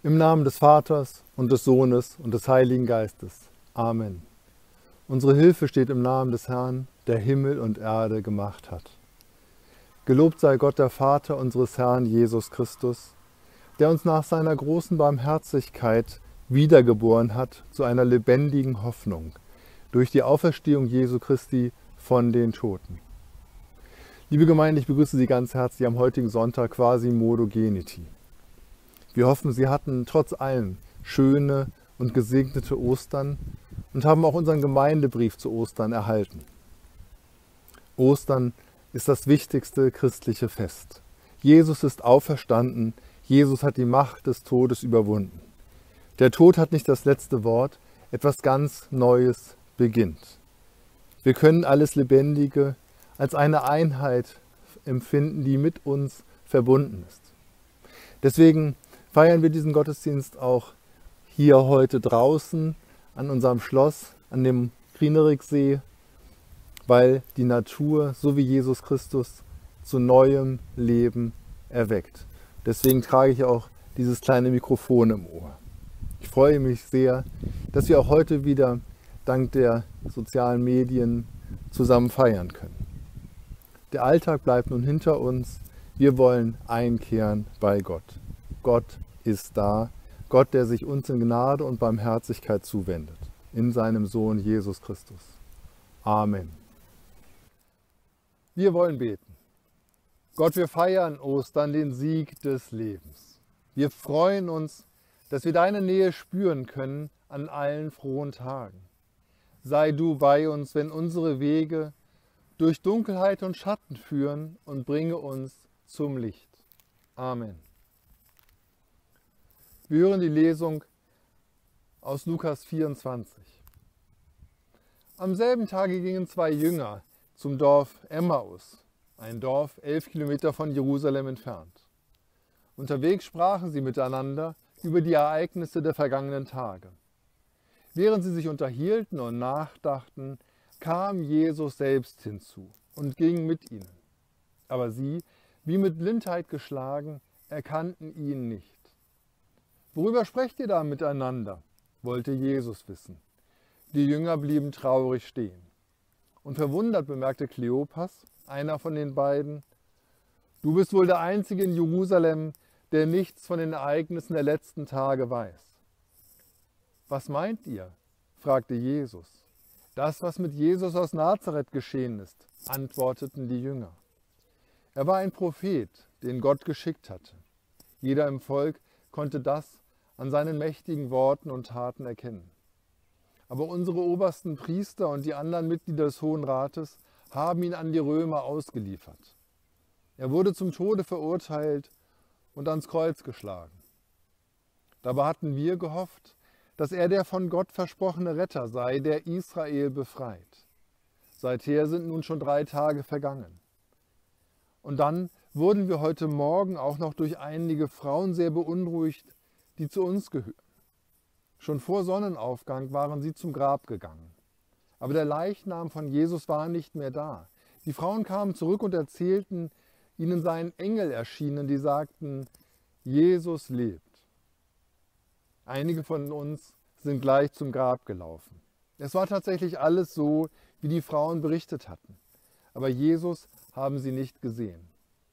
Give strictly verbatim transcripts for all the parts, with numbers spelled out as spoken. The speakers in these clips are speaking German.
Im Namen des Vaters und des Sohnes und des Heiligen Geistes. Amen. Unsere Hilfe steht im Namen des Herrn, der Himmel und Erde gemacht hat. Gelobt sei Gott, der Vater unseres Herrn Jesus Christus, der uns nach seiner großen Barmherzigkeit wiedergeboren hat zu einer lebendigen Hoffnung durch die Auferstehung Jesu Christi von den Toten. Liebe Gemeinde, ich begrüße Sie ganz herzlich am heutigen Sonntag Quasimodo Geniti. Wir hoffen, Sie hatten trotz allem schöne und gesegnete Ostern und haben auch unseren Gemeindebrief zu Ostern erhalten. Ostern ist das wichtigste christliche Fest. Jesus ist auferstanden, Jesus hat die Macht des Todes überwunden. Der Tod hat nicht das letzte Wort, etwas ganz Neues beginnt. Wir können alles Lebendige als eine Einheit empfinden, die mit uns verbunden ist. Deswegen feiern wir diesen Gottesdienst auch hier heute draußen an unserem Schloss, an dem Grieneriksee, weil die Natur, so wie Jesus Christus, zu neuem Leben erweckt. Deswegen trage ich auch dieses kleine Mikrofon im Ohr. Ich freue mich sehr, dass wir auch heute wieder dank der sozialen Medien zusammen feiern können. Der Alltag bleibt nun hinter uns. Wir wollen einkehren bei Gott. Gott ist da, Gott, der sich uns in Gnade und Barmherzigkeit zuwendet, in seinem Sohn Jesus Christus. Amen. Wir wollen beten. Gott, wir feiern Ostern, den Sieg des Lebens. Wir freuen uns, dass wir deine Nähe spüren können an allen frohen Tagen. Sei du bei uns, wenn unsere Wege durch Dunkelheit und Schatten führen, und bringe uns zum Licht. Amen. Wir hören die Lesung aus Lukas vierundzwanzig. Am selben Tage gingen zwei Jünger zum Dorf Emmaus, ein Dorf elf Kilometer von Jerusalem entfernt. Unterwegs sprachen sie miteinander über die Ereignisse der vergangenen Tage. Während sie sich unterhielten und nachdachten, kam Jesus selbst hinzu und ging mit ihnen. Aber sie, wie mit Blindheit geschlagen, erkannten ihn nicht. »Worüber sprecht ihr da miteinander?« wollte Jesus wissen. Die Jünger blieben traurig stehen. Und verwundert bemerkte Kleopas, einer von den beiden: »Du bist wohl der Einzige in Jerusalem, der nichts von den Ereignissen der letzten Tage weiß.« »Was meint ihr?« fragte Jesus. »Das, was mit Jesus aus Nazareth geschehen ist«, antworteten die Jünger. Er war ein Prophet, den Gott geschickt hatte. Jeder im Volk konnte das an seinen mächtigen Worten und Taten erkennen. Aber unsere obersten Priester und die anderen Mitglieder des Hohen Rates haben ihn an die Römer ausgeliefert. Er wurde zum Tode verurteilt und ans Kreuz geschlagen. Dabei hatten wir gehofft, dass er der von Gott versprochene Retter sei, der Israel befreit. Seither sind nun schon drei Tage vergangen. Und dann wurden wir heute Morgen auch noch durch einige Frauen sehr beunruhigt, die zu uns gehören. Schon vor Sonnenaufgang waren sie zum Grab gegangen. Aber der Leichnam von Jesus war nicht mehr da. Die Frauen kamen zurück und erzählten, ihnen seien Engel erschienen, die sagten: Jesus lebt. Einige von uns sind gleich zum Grab gelaufen. Es war tatsächlich alles so, wie die Frauen berichtet hatten. Aber Jesus haben sie nicht gesehen.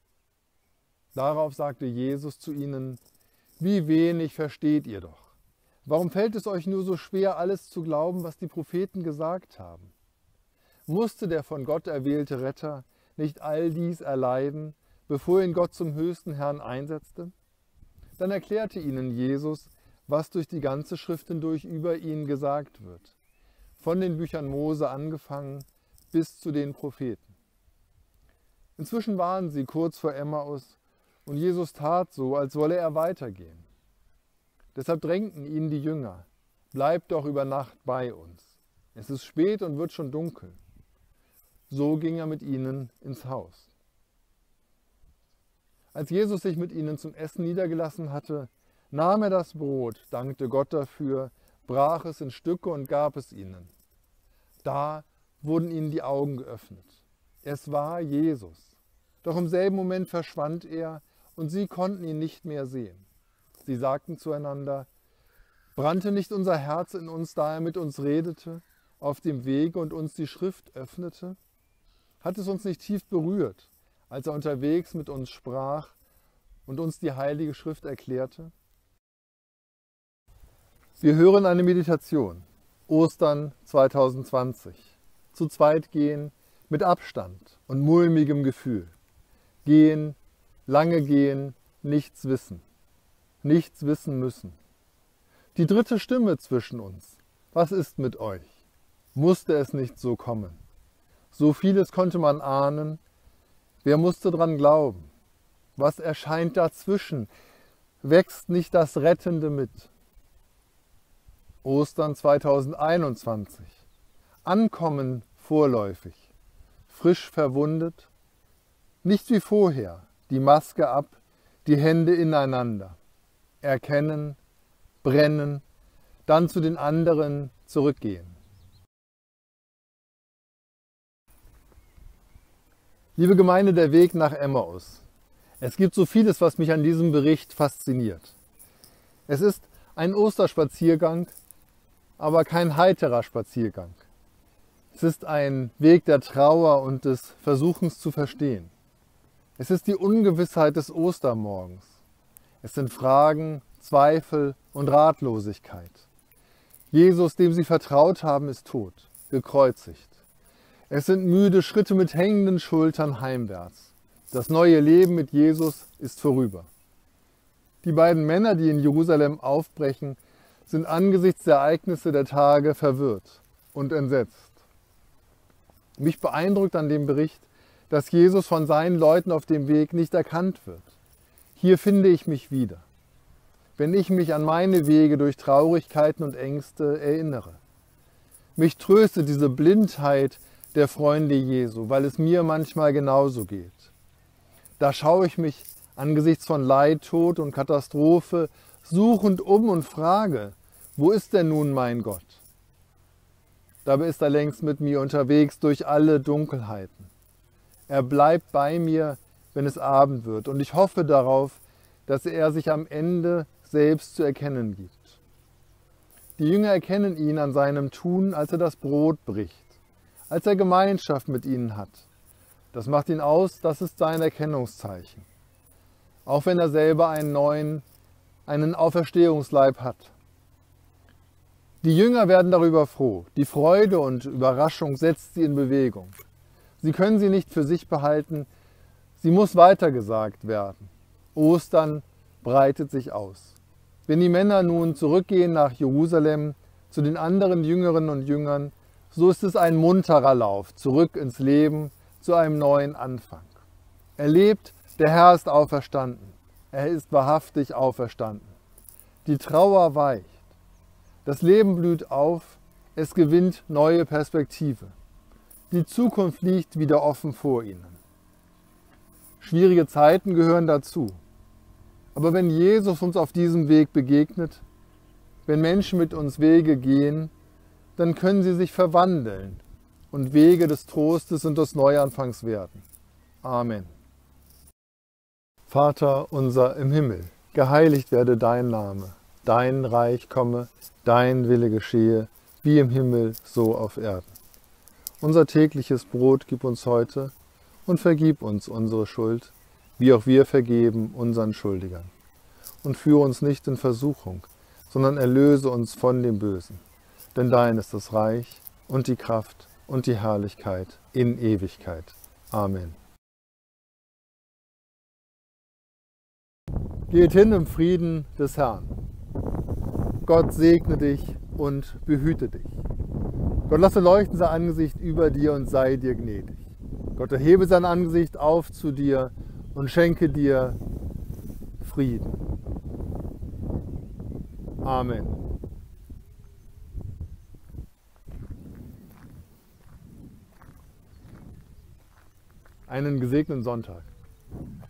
Darauf sagte Jesus zu ihnen: Wie wenig versteht ihr doch. Warum fällt es euch nur so schwer, alles zu glauben, was die Propheten gesagt haben? Musste der von Gott erwählte Retter nicht all dies erleiden, bevor ihn Gott zum höchsten Herrn einsetzte? Dann erklärte ihnen Jesus, was durch die ganze Schrift hindurch über ihn gesagt wird, von den Büchern Mose angefangen bis zu den Propheten. Inzwischen waren sie kurz vor Emmaus und Jesus tat so, als wolle er weitergehen. Deshalb drängten ihn die Jünger: Bleibt doch über Nacht bei uns. Es ist spät und wird schon dunkel. So ging er mit ihnen ins Haus. Als Jesus sich mit ihnen zum Essen niedergelassen hatte, nahm er das Brot, dankte Gott dafür, brach es in Stücke und gab es ihnen. Da wurden ihnen die Augen geöffnet. Es war Jesus. Doch im selben Moment verschwand er und sie konnten ihn nicht mehr sehen. Sie sagten zueinander: Brannte nicht unser Herz in uns, da er mit uns redete, auf dem Wege und uns die Schrift öffnete? Hat es uns nicht tief berührt, als er unterwegs mit uns sprach und uns die Heilige Schrift erklärte? Wir hören eine Meditation. Ostern zweitausendzwanzig. Zu zweit gehen, mit Abstand und mulmigem Gefühl. Gehen, lange gehen, nichts wissen. Nichts wissen müssen. Die dritte Stimme zwischen uns. Was ist mit euch? Musste es nicht so kommen? So vieles konnte man ahnen. Wer musste dran glauben? Was erscheint dazwischen? Wächst nicht das Rettende mit? Ostern zweitausendeinundzwanzig. Ankommen vorläufig. Frisch verwundet. Nicht wie vorher. Die Maske ab, die Hände ineinander. Erkennen, brennen, dann zu den anderen zurückgehen. Liebe Gemeinde, der Weg nach Emmaus. Es gibt so vieles, was mich an diesem Bericht fasziniert. Es ist ein Osterspaziergang, aber kein heiterer Spaziergang. Es ist ein Weg der Trauer und des Versuchens zu verstehen. Es ist die Ungewissheit des Ostermorgens. Es sind Fragen, Zweifel und Ratlosigkeit. Jesus, dem sie vertraut haben, ist tot, gekreuzigt. Es sind müde Schritte mit hängenden Schultern heimwärts. Das neue Leben mit Jesus ist vorüber. Die beiden Männer, die in Jerusalem aufbrechen, sind angesichts der Ereignisse der Tage verwirrt und entsetzt. Mich beeindruckt an dem Bericht, dass Jesus von seinen Leuten auf dem Weg nicht erkannt wird. Hier finde ich mich wieder, wenn ich mich an meine Wege durch Traurigkeiten und Ängste erinnere. Mich tröstet diese Blindheit der Freunde Jesu, weil es mir manchmal genauso geht. Da schaue ich mich angesichts von Leid, Tod und Katastrophe suchend um und frage, wo ist denn nun mein Gott? Dabei ist er längst mit mir unterwegs durch alle Dunkelheiten. Er bleibt bei mir, wenn es Abend wird, und ich hoffe darauf, dass er sich am Ende selbst zu erkennen gibt. Die Jünger erkennen ihn an seinem Tun, als er das Brot bricht, als er Gemeinschaft mit ihnen hat. Das macht ihn aus, das ist sein Erkennungszeichen. Auch wenn er selber einen neuen, einen Auferstehungsleib hat. Die Jünger werden darüber froh. Die Freude und Überraschung setzt sie in Bewegung. Sie können sie nicht für sich behalten, sie muss weitergesagt werden. Ostern breitet sich aus. Wenn die Männer nun zurückgehen nach Jerusalem zu den anderen Jüngerinnen und Jüngern, so ist es ein munterer Lauf, zurück ins Leben, zu einem neuen Anfang. Er lebt, der Herr ist auferstanden. Er ist wahrhaftig auferstanden. Die Trauer weicht. Das Leben blüht auf, es gewinnt neue Perspektive. Die Zukunft liegt wieder offen vor ihnen. Schwierige Zeiten gehören dazu. Aber wenn Jesus uns auf diesem Weg begegnet, wenn Menschen mit uns Wege gehen, dann können sie sich verwandeln und Wege des Trostes und des Neuanfangs werden. Amen. Vater unser im Himmel, geheiligt werde dein Name, dein Reich komme, dein Wille geschehe, wie im Himmel, so auf Erden. Unser tägliches Brot gib uns heute und vergib uns unsere Schuld, wie auch wir vergeben unseren Schuldigern. Und führe uns nicht in Versuchung, sondern erlöse uns von dem Bösen. Denn dein ist das Reich und die Kraft und die Herrlichkeit in Ewigkeit. Amen. Geht hin im Frieden des Herrn. Gott segne dich und behüte dich. Gott lasse leuchten sein Angesicht über dir und sei dir gnädig. Gott erhebe sein Angesicht auf zu dir und schenke dir Frieden. Amen. Einen gesegneten Sonntag.